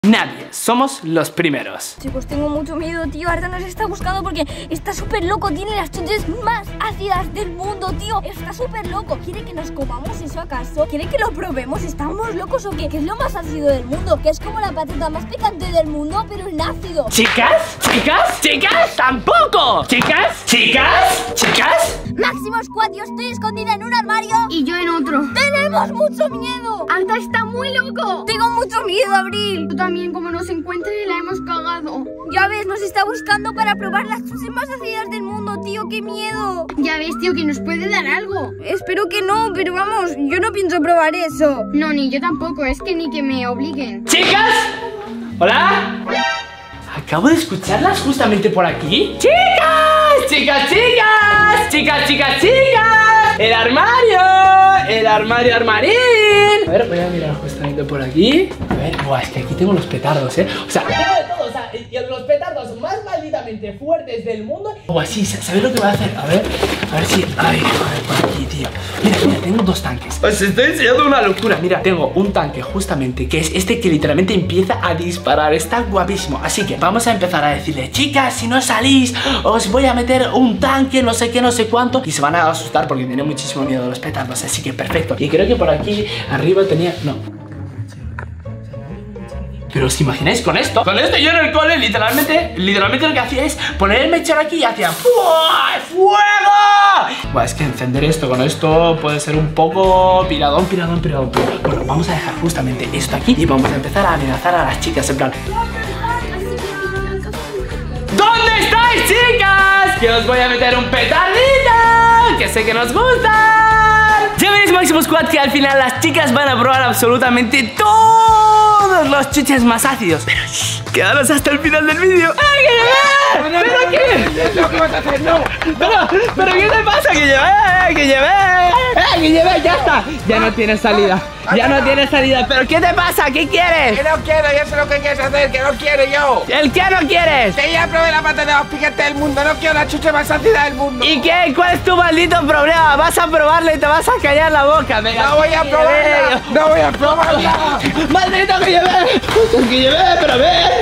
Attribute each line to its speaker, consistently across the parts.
Speaker 1: Nadie, somos los primeros.
Speaker 2: Chicos, tengo mucho miedo, tío. Arda nos está buscando porque está súper loco. Tiene las chuches más ácidas del mundo, tío. Está súper loco. ¿Quiere que nos comamos eso acaso? ¿Quiere que lo probemos? ¿Estamos locos o qué? ¿Qué es lo más ácido del mundo? Que es como la patata más picante del mundo, pero en ácido.
Speaker 1: ¿Chicas? ¿Chicas? ¿Chicas? ¡Tampoco! ¿Chicas? ¿Chicas? ¿Chicas?
Speaker 2: Máximo Squad, yo estoy escondida en un armario
Speaker 3: y yo en otro.
Speaker 2: ¡Tenemos mucho miedo!
Speaker 3: Arda está muy loco.
Speaker 2: Tengo mucho miedo, Abril.
Speaker 3: Tú también, como nos encuentre, la hemos cagado.
Speaker 2: Ya ves, nos está buscando para probar las chuches más ácidas del mundo, tío. ¡Qué miedo!
Speaker 3: Ya ves, tío, que nos puede dar algo.
Speaker 2: Espero que no, pero vamos, yo no pienso probar eso.
Speaker 3: No, ni yo tampoco, es que ni que me obliguen.
Speaker 1: ¿Chicas? ¿Hola? Acabo de escucharlas justamente por aquí. ¡Chicas! ¡Chicas, chicas! ¡Chicas, chicas, chicas! ¡El armario! ¡El armario, armarín! A ver, voy a mirar justamente por aquí. A ver, buah, es que aquí tengo los petardos, O sea, tengo de todo, o sea, los petardos más malditamente fuertes del mundo. O así, ¿sabes lo que voy a hacer? A ver si... Ay, joder, por aquí, tío. Mira, tengo dos tanques. Os estoy enseñando una locura. Mira, tengo un tanque justamente, que es este que literalmente empieza a disparar. Está guapísimo. Así que vamos a empezar a decirle: chicas, si no salís, os voy a meter un tanque, no sé qué, no sé cuánto. Y se van a asustar porque tienen muchísimo miedo a los petardos. Así que perfecto. Y creo que por aquí arriba tenía... No. Pero os imagináis con esto. Con esto yo en el cole literalmente lo que hacía es poner el mechero aquí y hacía ¡fuego! Bueno, es que encender esto con esto puede ser un poco piradón. Bueno, vamos a dejar justamente esto aquí y vamos a empezar a amenazar a las chicas en plan: ¿dónde estáis, chicas? Que os voy a meter un petardito, que sé que nos gustan. Ya veréis, Máximo Squad, que al final las chicas van a probar absolutamente todos los chuches más ácidos. Pero shh, quedaros hasta el final del vídeo. ¡Ay, que llevé! ¿Pero qué?
Speaker 4: ¿Qué vas a hacer? ¡No!
Speaker 1: ¿Pero qué te pasa? ¡Que llevé! ¡Ya está! Ya no tiene salida. Ya no tiene salida. ¿Pero qué te pasa? ¿Qué quieres?
Speaker 4: Que no quiero, ya sé lo que quieres hacer, que no quiero yo.
Speaker 1: ¿El qué no quieres?
Speaker 4: Que ya probé la patata más picante del mundo, no quiero la chucha más ácida del mundo.
Speaker 1: ¿Y qué? ¿Cuál es tu maldito problema? Vas a probarla y te vas a callar la boca. Venga,
Speaker 4: no voy a probarla, no voy a probarla.
Speaker 1: ¡Maldito que llevé! ¡Pero ve!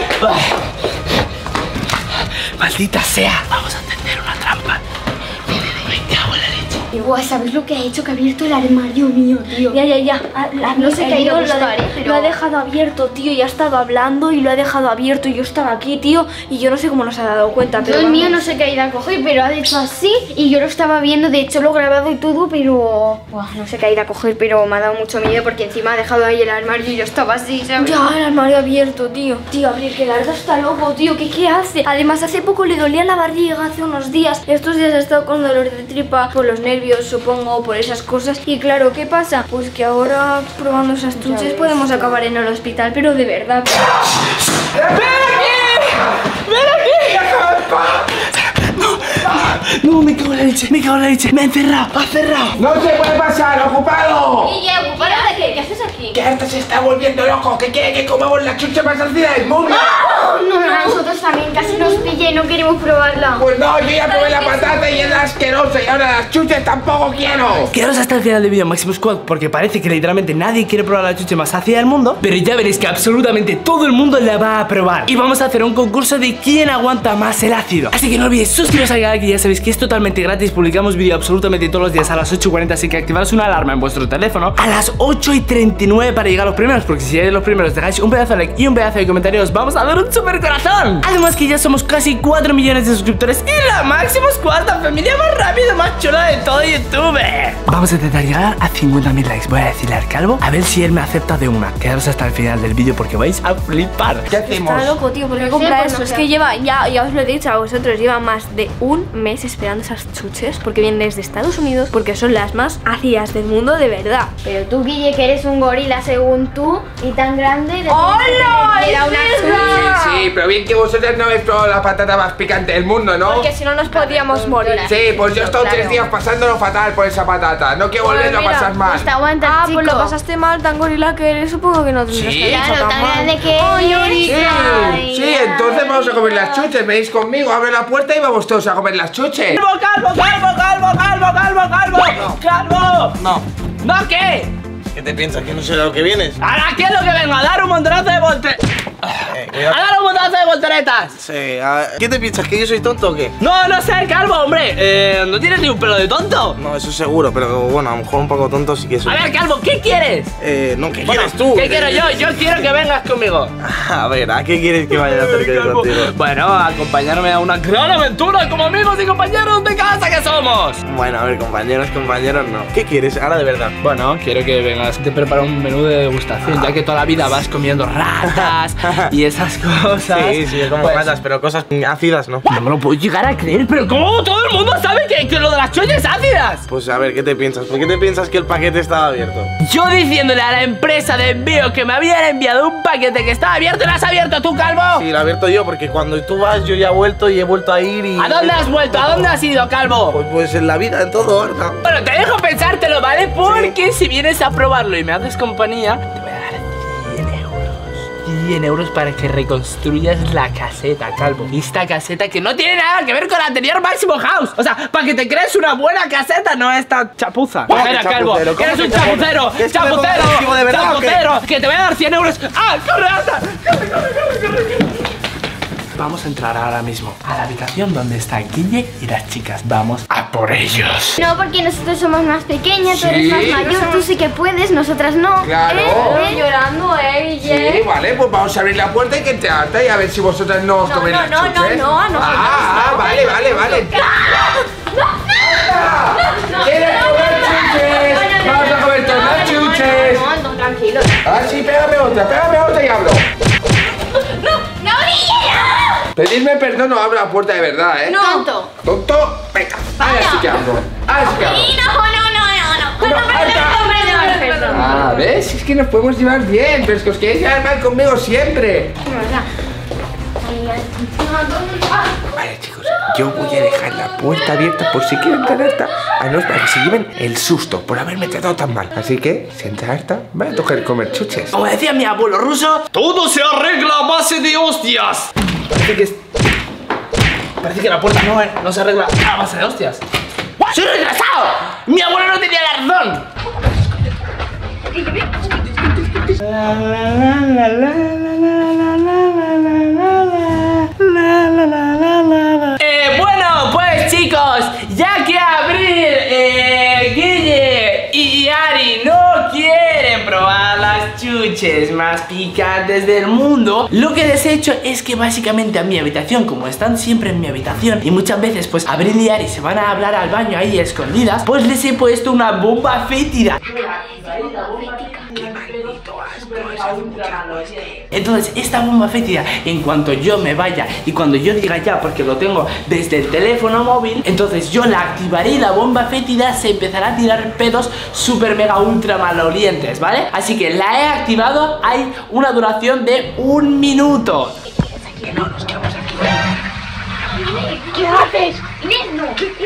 Speaker 1: ¡Maldita sea! Vamos a tender una trampa. Me cago en la leche.
Speaker 3: Igual, ¿sabes lo que ha hecho? Que ha abierto el armario mío, tío.
Speaker 2: Ya.
Speaker 3: No sé qué ha ido a buscar,
Speaker 2: Lo ha dejado abierto, tío, y ha estado hablando y lo ha dejado abierto y yo estaba aquí, tío, y yo no sé cómo nos ha dado cuenta, pero
Speaker 3: el mío no sé qué ha ido a coger, pero ha hecho así y yo lo estaba viendo, de hecho lo he grabado y todo, pero... Buah, no sé qué ha ido a coger, pero me ha dado mucho miedo porque encima ha dejado ahí el armario y yo estaba así, ¿sabes?
Speaker 2: Ya, el armario abierto, tío. Tío, Abril, que Arda está loco, tío, ¿qué hace? Además, hace poco le dolía la barriga, hace unos días. Estos días ha estado con dolor de tripa por los nervios, supongo, por esas cosas. Y claro, ¿qué pasa? Pues que ahora, probando esas chuches, podemos acabar en el hospital, pero de verdad.
Speaker 1: ¡Ven aquí! No, me cago en la leche, me ha cerrado.
Speaker 4: No se puede pasar, ocupado.
Speaker 2: ¿Y ocupado de qué? ¿Qué haces aquí?
Speaker 4: Que Arda se está volviendo loco, que quiere que comamos la chucha más ácida del mundo.
Speaker 3: No, nosotros también casi nos pilla y no queremos probarla.
Speaker 4: Pues no, yo ya probé la patata y es asquerosa y ahora las chuches tampoco quiero.
Speaker 1: Quedaros hasta el final del vídeo, Máximo Squad, porque parece que literalmente nadie quiere probar la chuche más ácida del mundo. Pero ya veréis que absolutamente todo el mundo la va a probar. Y vamos a hacer un concurso de quién aguanta más el ácido. Así que no olvidéis suscribiros al canal, que ya sabéis que es totalmente gratis. Publicamos vídeo absolutamente todos los días a las 8:40, así que activaros una alarma en vuestro teléfono a las 8:39 para llegar a los primeros, porque si llegáis los primeros dejáis un pedazo de like y un pedazo de comentario, os vamos a dar un super corazón. Además que ya somos casi 4 millones de suscriptores y la Máximo Squad, la familia más rápida, más chula de todo YouTube. Vamos a intentar llegar a 50.000 likes. Voy a decirle al calvo a ver si él me acepta de una. Quedaros hasta el final del vídeo porque vais a flipar.
Speaker 4: ¿Qué hacemos?
Speaker 2: Está loco, tío, ¿por qué
Speaker 3: No
Speaker 2: compra
Speaker 3: sé,
Speaker 2: eso?
Speaker 3: pues
Speaker 2: Es
Speaker 3: no
Speaker 2: que lleva, ya os lo he dicho a vosotros, lleva más de un mes esperando esas chuches porque vienen desde Estados Unidos, porque son las más ácidas del mundo, de verdad.
Speaker 3: Pero tú, Guille, que eres un gorila según tú y tan grande...
Speaker 2: ¡Hola!
Speaker 3: Era una chucha.
Speaker 4: Sí, pero bien que vosotros no habéis probado la patata más picante del mundo, ¿no?
Speaker 2: Porque si no nos podíamos morir.
Speaker 4: Sí, pues yo he estado
Speaker 3: Claro.
Speaker 4: 3 días pasándolo fatal por esa patata. No quiero volverlo a
Speaker 2: mira,
Speaker 4: pasar mal.
Speaker 3: Pues te aguantas,
Speaker 2: Ah,
Speaker 3: chico.
Speaker 2: pues lo pasaste mal, tan gorila que eres, supongo que no tendrías
Speaker 4: Sí.
Speaker 2: que haber hecho
Speaker 3: Claro, tan
Speaker 2: mal.
Speaker 3: grande que
Speaker 2: Ay,
Speaker 3: eres.
Speaker 4: Sí, sí, entonces vamos a comer las chuches. Venís conmigo, abre la puerta y vamos todos a comer las chuches.
Speaker 1: ¡Calvo!
Speaker 4: No.
Speaker 1: ¿No qué?
Speaker 5: ¿Qué te piensas? ¿Que no sé a lo que vienes?
Speaker 1: Ahora, ¿qué es lo que vengo? A dar un montonazo de
Speaker 5: Cuidado.
Speaker 1: ¡A dar un montonazo de volteretas!
Speaker 5: Sí, ¿qué te piensas? ¿Que yo soy tonto o qué?
Speaker 1: No, no sé, Calvo, hombre. ¿No tienes ni un pelo de tonto?
Speaker 5: No, eso seguro, pero bueno, a lo mejor un poco tonto sí que soy.
Speaker 1: A ver, Calvo, ¿qué quieres?
Speaker 5: No, ¿qué
Speaker 1: Bueno,
Speaker 5: quieres tú?
Speaker 1: ¿Qué quiero yo? Yo quiero que vengas conmigo.
Speaker 5: A ver, ¿a qué quieres que vaya a hacer
Speaker 1: Calvo.
Speaker 5: contigo?
Speaker 1: Bueno, acompañarme a una gran aventura como amigos y compañeros de casa que somos.
Speaker 5: Bueno, a ver, compañeros, no. ¿Qué quieres? Ahora de verdad.
Speaker 1: Bueno, quiero que vengas, te preparo un menú de degustación, ya que toda la vida vas comiendo ratas y esas cosas.
Speaker 5: Sí, como
Speaker 1: Pues,
Speaker 5: ratas, pero cosas ácidas, ¿no?
Speaker 1: no me lo puedo llegar a creer, pero ¿cómo todo el mundo sabe que lo de las chollas ácidas?
Speaker 5: Pues a ver, ¿qué te piensas? ¿Por qué te piensas que el paquete estaba abierto?
Speaker 1: Yo diciéndole a la empresa de envío que me habían enviado un paquete que estaba abierto, ¿lo has abierto tú, Calvo?
Speaker 5: Sí, lo he abierto yo, porque cuando tú vas yo ya he vuelto y he vuelto a ir y...
Speaker 1: ¿A dónde has vuelto? ¿A dónde has ido, Calvo?
Speaker 5: Pues en la vida, en todo, Arta.
Speaker 1: Bueno, te dejo pensártelo, ¿vale? Porque si vienes a probarlo y me haces compañía, te voy a dar 100 euros. 100 euros para que reconstruyas la caseta, Calvo. Esta caseta que no tiene nada que ver con la anterior Máximo House. O sea, para que te crees una buena caseta, no esta chapuza. Espera, Calvo,
Speaker 5: chapucero?
Speaker 1: que eres
Speaker 5: ¿Cómo
Speaker 1: un
Speaker 5: que chapucero?
Speaker 1: chapucero.
Speaker 5: ¿Es que me pongo
Speaker 1: Chapucero,
Speaker 5: agresivo de verdad o qué?
Speaker 1: chapucero. Que te voy a dar 100 euros. ¡Ah, corre, Alta! ¡Corre! Vamos a entrar ahora mismo a la habitación donde está Guille y las chicas. Vamos a por ellos.
Speaker 3: No, porque nosotros somos más pequeñas, tú
Speaker 4: Sí,
Speaker 3: eres más mayor, tú sí que puedes, nosotras no.
Speaker 4: Claro.
Speaker 2: Llorando, Guille.
Speaker 4: Sí, vale, pues vamos a abrir la puerta y que te harta y a ver si vosotras no os coméis las chuches.
Speaker 2: no, a nosotros
Speaker 4: vale. ¿Quieres comer chuches? Vamos a comer todas las chuches.
Speaker 3: No, tranquilo.
Speaker 4: Ah, sí, pégame otra y hablo.
Speaker 3: ¡No, Guille!
Speaker 4: Pedirme perdón, no abro la puerta de verdad, ¿eh?
Speaker 3: Tonto.
Speaker 4: Tonto, venga. Ahora sí que hablo.
Speaker 3: No.
Speaker 4: Ah, ¿ves? Es que nos podemos llevar bien, pero es que os queréis llevar mal conmigo siempre. Vale, chicos, yo voy a dejar la puerta abierta por si quieren entrar Arta, a no para que se lleven el susto por haberme tratado tan mal. Así que, si entra Arta, me va a tocar comer chuches.
Speaker 1: Como decía mi abuelo ruso, todo se arregla a base de hostias. Parece que la puerta no se arregla a base de hostias. ¡Soy retrasado! ¡Mi abuelo no tenía la razón! Bueno, pues chicos, ya que Abril, Guille y Ari no quieren probar las chuches más picantes del mundo, lo que les he hecho es que básicamente a mi habitación, como están siempre en mi habitación y muchas veces pues Abril y Ari se van a hablar al baño ahí escondidas, pues les he puesto una bomba fétida. Entonces esta bomba fétida, en cuanto yo me vaya y cuando yo diga ya, porque lo tengo desde el teléfono móvil, entonces yo la activaré y la bomba fétida se empezará a tirar pedos super mega ultra malolientes, ¿vale? Así que la he activado, hay una duración de 1 minuto. Que no nos quedamos aquí.
Speaker 3: ¿Qué haces? No.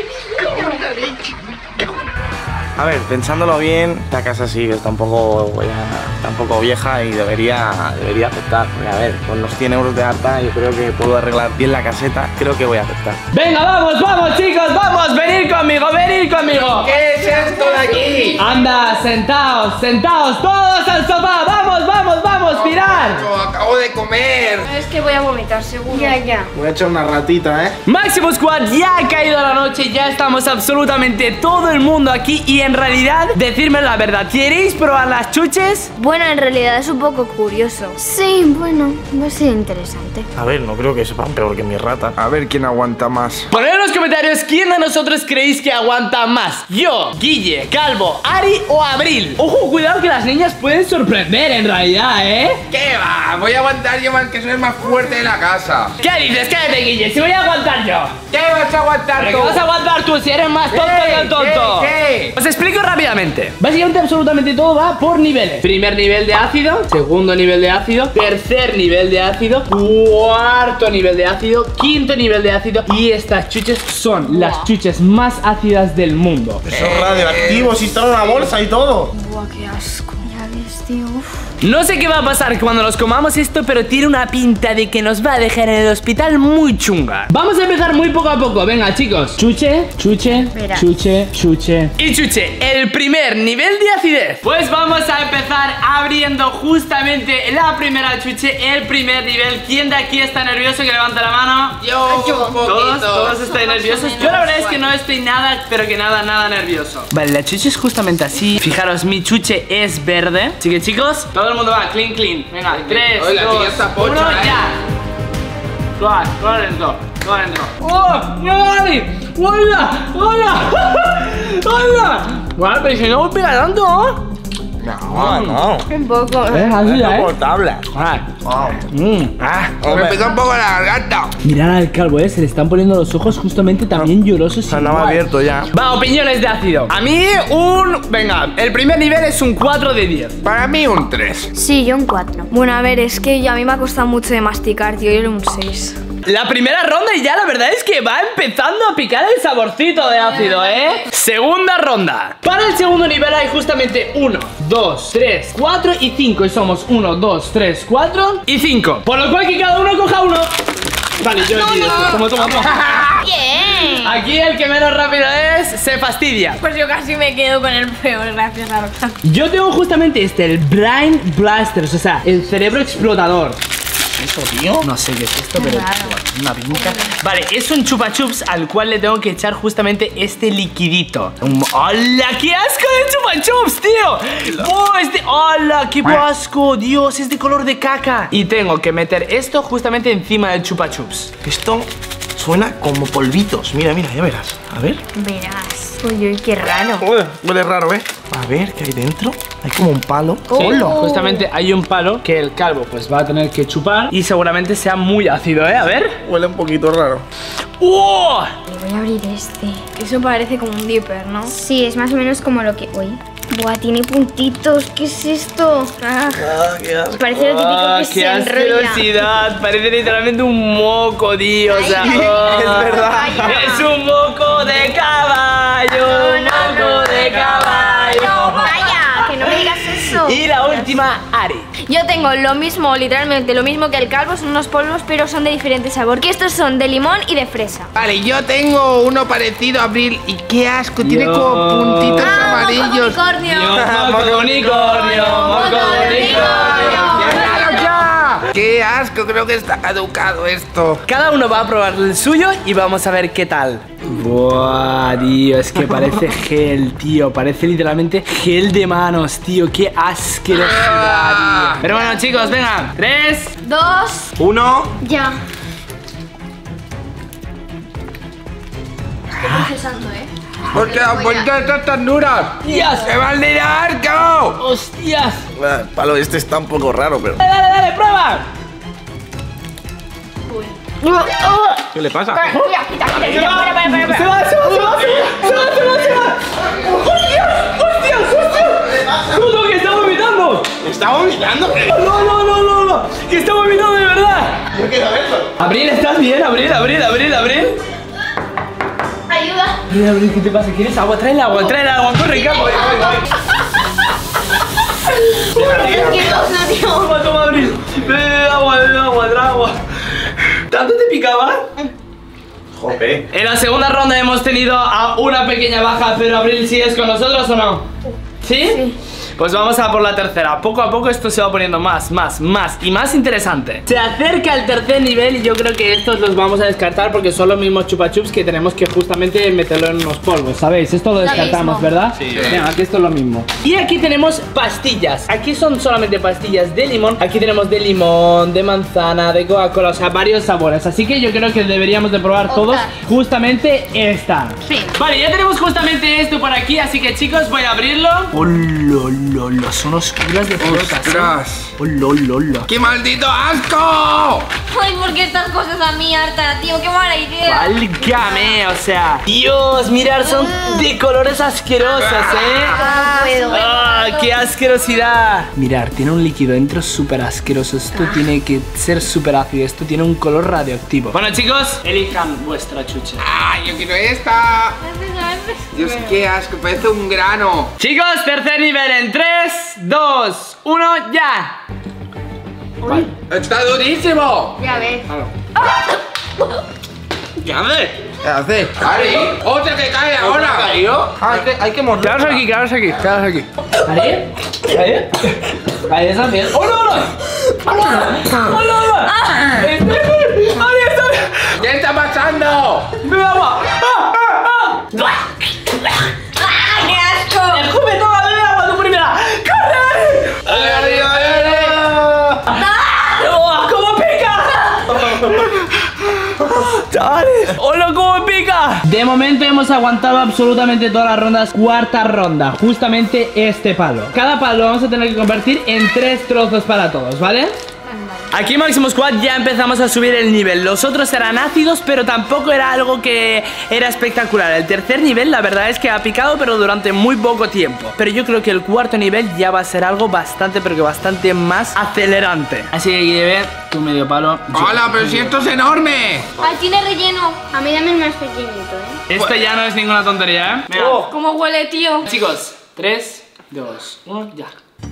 Speaker 5: A ver, pensándolo bien, esta casa sí está un poco vieja y debería aceptar. Porque, a ver, con los 100 euros de Arta yo creo que puedo arreglar bien la caseta. Creo que voy a aceptar.
Speaker 1: Venga, vamos chicos, vamos, venid conmigo.
Speaker 4: ¿Qué es esto de aquí?
Speaker 1: Anda, sentaos, todos al sofá, vamos, mirar.
Speaker 4: Acabo de comer.
Speaker 2: Es que voy a vomitar, seguro.
Speaker 3: Ya.
Speaker 5: Voy a echar una ratita, ¿eh?
Speaker 1: Máximo Squad, ya ha caído la noche, ya estamos absolutamente todo el mundo aquí y en realidad, decirme la verdad, ¿queréis probar las chuches?
Speaker 2: Bueno, en realidad es un poco curioso.
Speaker 3: Sí, bueno, va a ser interesante.
Speaker 5: A ver, no creo que sepan peor que mi rata.
Speaker 4: A ver quién aguanta más.
Speaker 1: Poned en los comentarios quién de nosotros creéis que aguanta más. Yo, Guille, Calvo, Ari o Abril. Ojo, cuidado que las niñas pueden sorprender en realidad, ¿eh?
Speaker 4: ¿Qué va? Voy a aguantar yo más, que soy el más fuerte de la casa.
Speaker 1: ¿Qué dices? Cállate, Guille, si voy a aguantar yo.
Speaker 4: ¿Qué vas a aguantar
Speaker 1: ¿Pero
Speaker 4: tú?
Speaker 1: qué vas a aguantar tú si eres más tonto que el tonto?
Speaker 4: ¿Qué?
Speaker 1: Os explico rápidamente. Básicamente absolutamente todo va por niveles. Primer nivel de ácido, segundo nivel de ácido, tercer nivel de ácido, cuarto nivel de ácido, quinto nivel de ácido. Y estas chuches son las chuches más ácidas del mundo.
Speaker 5: Son radioactivos y están en una bolsa y todo.
Speaker 2: Buah, qué asco. Ya ves
Speaker 3: tío.
Speaker 1: No sé qué va a pasar cuando nos comamos esto, pero tiene una pinta de que nos va a dejar en el hospital muy chunga. Vamos a empezar muy poco a poco. Venga, chicos. Chuche, chuche,
Speaker 3: Verás.
Speaker 1: chuche, chuche y chuche. El primer nivel de acidez. Pues vamos a empezar abriendo justamente la primera chuche, el primer nivel. ¿Quién de aquí está nervioso? Que levanta la mano.
Speaker 2: Yo.
Speaker 1: Todos estáis nerviosos. Yo la verdad es que no estoy nada, pero que nada nervioso. Vale, la chuche es justamente así. Fijaros, mi chuche es verde. Así que chicos, todo el mundo va, clean. Venga, 3,
Speaker 4: Oye, la
Speaker 1: 2,
Speaker 4: tía está pocha,
Speaker 1: 1, ya. Todo adentro. ¡Oh! ¡Vale! ¡Hola! Bueno, pero si no me pega tanto, ¿no?
Speaker 5: No.
Speaker 3: Un poco.
Speaker 1: Así,
Speaker 5: Es soportable.
Speaker 4: Me pica un poco la garganta.
Speaker 1: Mirad al calvo, se le están poniendo los ojos justamente también llorosos.
Speaker 5: Andaba
Speaker 1: igual.
Speaker 5: abierto ya.
Speaker 1: Va, opiniones de ácido. A mí venga, el primer nivel es un 4 de 10.
Speaker 4: Para mí un 3.
Speaker 3: Sí, yo un 4.
Speaker 2: Bueno, a ver, es que a mí me ha costado mucho de masticar, tío. Yo era un 6.
Speaker 1: La primera ronda y ya la verdad es que va empezando a picar el saborcito de ácido, ¿eh? Segunda ronda. Para el segundo nivel hay justamente 1, 2, 3, 4 y 5. Y somos 1, 2, 3, 4 y 5. Por lo cual que cada uno coja uno. Vale, yo he dicho. Toma.
Speaker 3: Bien.
Speaker 1: Aquí el que menos rápido es, se fastidia.
Speaker 2: Pues yo casi me quedo con el peor, gracias a Roxanne.
Speaker 1: Yo tengo justamente el Brain Blasters, o sea, el cerebro explotador. ¿Eso, tío? No sé qué es esto, pero una pinta. Vale, es un chupa chups al cual le tengo que echar justamente este liquidito. ¡Hola! ¡Qué asco de chupa chups, tío! ¡Oh, ¡hola! ¡Qué asco! Dios, es de color de caca. Y tengo que meter esto justamente encima del chupa chups.
Speaker 5: Esto suena como polvitos. Mira, ya verás. A ver.
Speaker 3: Verás. Uy, qué raro.
Speaker 5: Huele raro, ¿eh? A ver, ¿qué hay dentro? Hay como un palo.
Speaker 1: Sí, justamente hay un palo que el calvo pues va a tener que chupar y seguramente sea muy ácido, ¿eh? A ver.
Speaker 5: Huele un poquito raro.
Speaker 1: ¡Oh!
Speaker 3: Voy a abrir este.
Speaker 2: Eso parece como un dipper, ¿no?
Speaker 3: Sí, es más o menos como lo que... Uy. Buah, tiene puntitos. ¿Qué es esto?
Speaker 5: Qué asco.
Speaker 3: Parece lo típico que
Speaker 1: ¡Qué
Speaker 3: se enrolla.
Speaker 1: asquerosidad! Parece literalmente un moco, tío. O sea,
Speaker 5: es verdad.
Speaker 1: Es un moco de caballo. Moco de caballo.
Speaker 3: Vaya, que no me digas eso.
Speaker 1: Y la última, Ari.
Speaker 2: Yo tengo lo mismo, literalmente lo mismo que el calvo, son unos polvos, pero son de diferente sabor. Que estos son de limón y de fresa.
Speaker 4: Vale, yo tengo uno parecido a Abril y qué asco, tiene como puntitos amarillos.
Speaker 1: Moco unicornio.
Speaker 4: ¡Qué asco! Creo que está caducado esto.
Speaker 1: Cada uno va a probar el suyo y vamos a ver qué tal. Buah, tío, es que parece gel, tío. Parece literalmente gel de manos, tío. Qué asquerosidad, tío. Pero bueno, chicos, venga. 3,
Speaker 2: 2.
Speaker 5: 1.
Speaker 3: Ya.
Speaker 2: Procesando,
Speaker 4: ¿Por qué estas tan duras?
Speaker 1: ¡Dios!
Speaker 4: ¡Se va al de arco!
Speaker 1: ¡Hostias!
Speaker 5: El palo este está un poco raro, pero...
Speaker 1: Dale, prueba.
Speaker 5: ¿Qué le pasa?
Speaker 1: Se va. ¡Hostias! ¿Cómo que está vomitando?
Speaker 5: ¿Está vomitando?
Speaker 1: No, que está vomitando de verdad.
Speaker 5: Yo quiero verlo.
Speaker 1: Abril, ¿estás bien? Abril.
Speaker 2: Ayuda.
Speaker 1: Abril, ¿qué te pasa? ¿Quieres agua? Trae el agua, corre, capo.
Speaker 2: ¿Qué cosa, tío?
Speaker 1: Toma, Abril. Trae agua. ¿Tanto te picaba?
Speaker 5: Jope.
Speaker 1: En la segunda ronda hemos tenido a una pequeña baja, pero Abril, ¿sigues con nosotros o no? ¿Sí? Pues vamos a por la tercera. Poco a poco esto se va poniendo más y más interesante. Se acerca el tercer nivel y yo creo que estos los vamos a descartar porque son los mismos chupa chups que tenemos que justamente meterlo en unos polvos, ¿sabéis? Esto lo descartamos,
Speaker 2: mismo.
Speaker 1: ¿verdad?
Speaker 5: Sí.
Speaker 1: Venga, aquí esto es lo mismo. Y aquí tenemos pastillas. Aquí son solamente pastillas de limón. Aquí tenemos de limón, de manzana, de Coca-Cola, o sea, varios sabores. Así que yo creo que deberíamos de probar todos justamente esta.
Speaker 2: Sí.
Speaker 1: Vale, ya tenemos justamente esto por aquí, así que chicos, voy a abrirlo. Son oscuras de frutas.
Speaker 4: ¡Ostras!
Speaker 1: ¡Hola!
Speaker 4: ¡Qué maldito asco!
Speaker 2: Ay, ¿por qué estas cosas a mí, Arta, tío? ¡Qué mala idea!
Speaker 1: ¡Válgame! O sea, Dios, mirar, son de colores asquerosos, ¿eh?
Speaker 3: No puedo.
Speaker 1: ¡Ah, qué asquerosidad! Mirar, tiene un líquido dentro súper asqueroso. Esto tiene que ser súper ácido. Esto tiene un color radioactivo. Bueno, chicos, elijan vuestra chucha.
Speaker 4: ¡Ah, yo quiero esta! Dios, qué asco, parece un grano.
Speaker 1: Chicos, tercer nivel en 3, 2, 1, ya.
Speaker 4: Vale. Está durísimo.
Speaker 3: Ya ves.
Speaker 5: ¿Qué hace?
Speaker 4: ¿Qué hace? Ari, otra que cae ahora.
Speaker 5: ¿Caído? Hay que morder.
Speaker 1: Quedaros aquí. ¿Ahí? Ahí está bien. ¡Hola!
Speaker 4: ¿Qué está pasando?
Speaker 1: ¡Bebe agua!
Speaker 2: ¡Qué asco!
Speaker 1: ¡Escupe toda! ¡Bebe agua tú primera! ¡Corre! ¡Cómo pica! ¡Chavales! ¡Hola, cómo pica! De momento hemos aguantado absolutamente todas las rondas. Cuarta ronda, justamente este palo. Cada palo lo vamos a tener que convertir en 3 trozos para todos, ¿vale? Aquí Máximo Squad ya empezamos a subir el nivel. Los otros eran ácidos, pero tampoco era algo que era espectacular. El tercer nivel la verdad es que ha picado, pero durante muy poco tiempo. Pero yo creo que el cuarto nivel ya va a ser algo bastante, pero que bastante más acelerante. Así que lleve tu medio palo.
Speaker 4: ¡Hola, pero si esto es enorme!
Speaker 2: Ay, tiene relleno.
Speaker 3: A mí dame el más pequeñito,
Speaker 1: Esto ya no es ninguna tontería, ¿eh? Venga.
Speaker 2: ¿Cómo huele, tío?
Speaker 1: Chicos, 3, 2, 1, ya.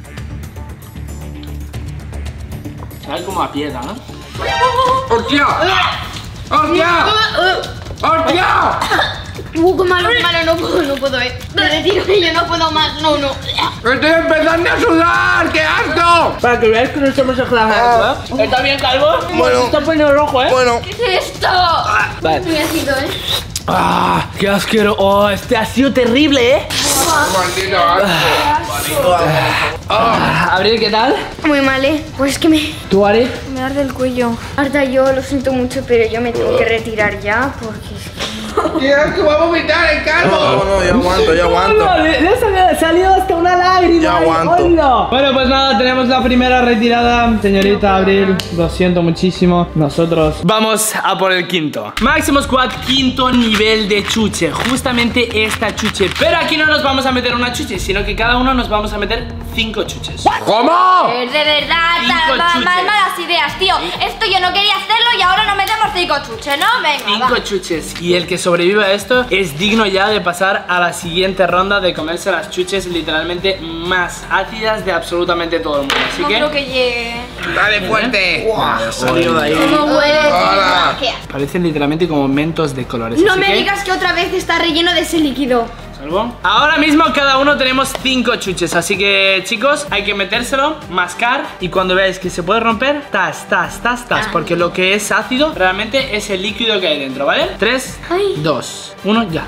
Speaker 1: ¿Sabes cómo aprieta, no?
Speaker 4: ¡Hostia! ¡Hostia! ¡Hostia!
Speaker 3: Qué malo, no puedo, Me retiro que yo no puedo más, no.
Speaker 4: ¡Estoy empezando a sudar! ¡Qué asco!
Speaker 1: Para que veáis que no estamos exagerando, ¿eh? ¿Está bien, Calvo?
Speaker 5: Bueno.
Speaker 1: Se está poniendo rojo, ¿eh?
Speaker 5: Bueno.
Speaker 2: ¿Qué es esto?
Speaker 1: Vale.
Speaker 3: Muy ácido,
Speaker 1: ¡Ah! ¡Qué asqueroso! ¡Oh, este ha sido terrible, eh!
Speaker 4: ¡Maldito asco!
Speaker 1: Abril, ¿qué tal?
Speaker 3: Muy mal, Pues es que me
Speaker 1: ¿Tú, Ari?
Speaker 2: Me arde el cuello.
Speaker 3: harta, yo lo siento mucho, pero yo me tengo que retirar ya porque es que...
Speaker 4: ¡Qué asco! ¡Va a vomitar el calvo!
Speaker 5: No, yo aguanto.
Speaker 1: Le ha salido hasta una lágrima.
Speaker 5: Ya aguanto.
Speaker 1: ¡Hola! Bueno, pues nada, tenemos la primera retirada. Señorita Abril, lo siento muchísimo. Nosotros vamos a por el quinto. Máximo Squad, quinto nivel de chuche. Justamente esta chuche. Pero aquí no nos vamos a meter una chuche, sino que cada uno nos vamos a meter 5 chuches.
Speaker 4: ¿Cómo?
Speaker 2: De verdad,
Speaker 1: 5
Speaker 2: más
Speaker 1: chuches.
Speaker 2: malas ideas, tío. Esto yo no quería hacerlo y ahora nos metemos 5 chuches, ¿no? Venga,
Speaker 1: 5 chuches. Y el que sobreviva a esto es digno ya de pasar a la siguiente ronda de comerse las chuches literalmente más ácidas de absolutamente todo el mundo. Así
Speaker 2: No
Speaker 1: que
Speaker 2: creo que llegue.
Speaker 4: ¡Dale fuerte!
Speaker 5: Ha salido de ahí.
Speaker 3: ¿Cómo huele?
Speaker 4: Hola.
Speaker 3: ¿Qué haces?
Speaker 1: parecen literalmente como mentos de colores.
Speaker 3: No
Speaker 1: así
Speaker 3: me
Speaker 1: que,
Speaker 3: digas que otra vez está relleno de ese líquido.
Speaker 1: ¿salvo? Ahora mismo cada uno tenemos 5 chuches. Así que, chicos, hay que metérselo, mascar. Y cuando veáis que se puede romper, tas. Porque lo que es ácido realmente es el líquido que hay dentro, ¿vale? 3, 2, 1, ya.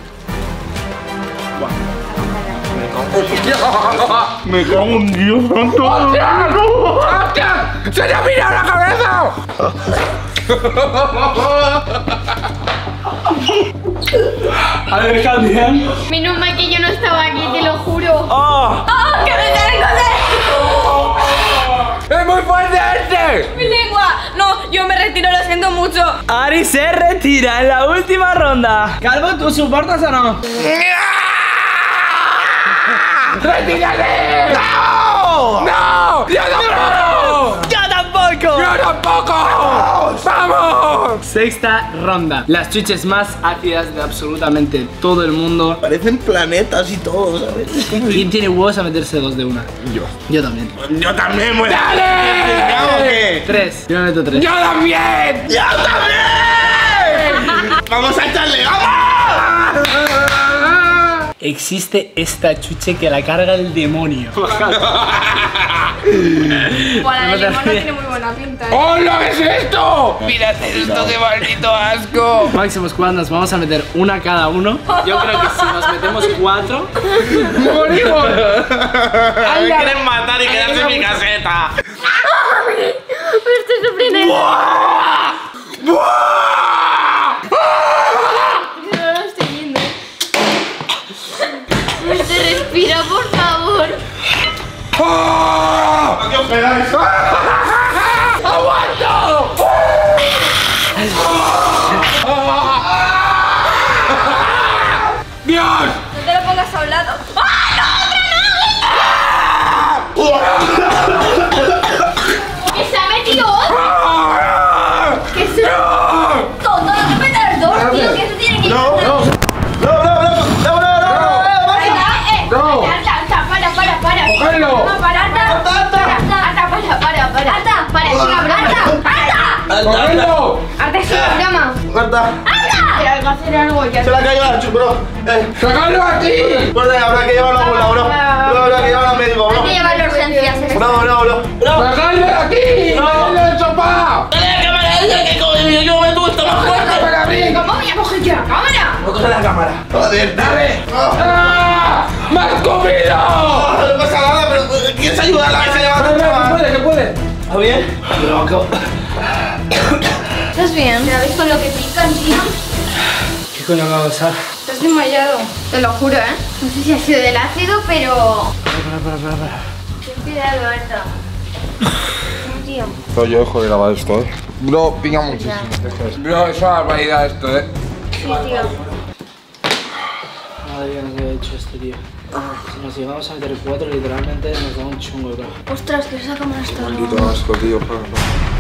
Speaker 5: Me cago en Dios, santo.
Speaker 4: ¡Hostia! ¡Se te ha mirado la cabeza!
Speaker 1: A ver, cambian.
Speaker 3: Menos mal que yo no estaba aquí, te lo juro.
Speaker 1: ¡Oh!
Speaker 2: ¡Oh, que me tengo de...
Speaker 4: ¡Es muy fuerte este!
Speaker 2: ¡Mi lengua! No, yo me retiro, lo siento mucho.
Speaker 1: Ari se retira en la última ronda. Calvo, ¿tú soportas o no?
Speaker 4: ¡Retírate! ¡No! ¡No! ¡Yo tampoco!
Speaker 1: ¡Yo tampoco!
Speaker 4: ¡Yo tampoco! ¡Vamos!
Speaker 1: Sexta ronda. Las chuches más ácidas de absolutamente todo el mundo.
Speaker 5: Parecen planetas y todo, ¿sabes?
Speaker 1: ¿Quién tiene huevos a meterse 2 de una? Yo también.
Speaker 5: Yo también, güey.
Speaker 4: ¡Dale!
Speaker 5: ¿O qué?
Speaker 1: 3. Yo me meto 3.
Speaker 4: ¡Yo también!
Speaker 5: ¡Yo también! ¡Vamos a echarle! ¡Vamos!
Speaker 1: Existe esta chuche que la carga el demonio.
Speaker 2: Bueno, el limón no tiene muy buena pinta,
Speaker 4: ¡Hola! ¿Qué es esto? ¡Mírate esto, qué maldito asco!
Speaker 1: Máximo Squad, nos vamos a meter una cada uno. Yo creo que si nos metemos 4.
Speaker 4: ¡Morimos!
Speaker 5: Me quieren matar y quedarse en mi caseta.
Speaker 3: Me estoy sufriendo. No lo estoy viendo. Se respira, por favor.
Speaker 4: ¡Oh!
Speaker 5: ¿Qué os pegáis?
Speaker 4: ¡Aguanto! ¡Dios!
Speaker 2: No te lo pongas a un lado.
Speaker 3: ¡Que se ha metido otro!
Speaker 4: ¡Cogedlo!
Speaker 3: Arta es una broma.
Speaker 5: Marta,
Speaker 3: Pero hay que hacer algo ya.
Speaker 5: se la ha caído la chup, bro.
Speaker 4: ¡Sacadlo aquí!
Speaker 5: Bro, habrá que llevarlo a bola, bro. Habrá que llevarlo al médico, bro.
Speaker 3: Hay que llevarlo a urgencias.
Speaker 5: Bro.
Speaker 4: ¡Sacadlo de aquí! ¡Sacadlo del sofá!
Speaker 1: ¡Dale la cámara ella que yo me tuve esto más fuerte!
Speaker 4: ¡Cámara a mí!
Speaker 3: ¿Cómo voy a coger yo la cámara?
Speaker 5: No coge la cámara. Joder,
Speaker 4: ¡Dale! ¡Ah! ¡Me has comido!
Speaker 5: No pasa nada, pero ¿quieres ayudarla? Que se lleva
Speaker 4: ¡Que puede, que puede!
Speaker 5: ¿Está bien?
Speaker 3: ¿Estás bien?
Speaker 2: ¿Ya ves con lo que pican, tío?
Speaker 1: ¿Qué coño acaba de pasar?
Speaker 2: Estás desmayado.
Speaker 3: Te lo juro, ¿eh? No sé si ha sido del ácido, pero...
Speaker 1: Espera.
Speaker 2: Ten cuidado, Arta. No, tío.
Speaker 4: Pero yo dejo de grabar esto, Bro, pica muchísimo. Bro, es una barbaridad esto,
Speaker 2: Sí, tío.
Speaker 1: Madre mía, no te he hecho esto, tío. Si nos llegamos a meter 4, literalmente nos da un chungo, bro.
Speaker 2: Ostras, que esa cámara está
Speaker 4: Maldito asco, tío.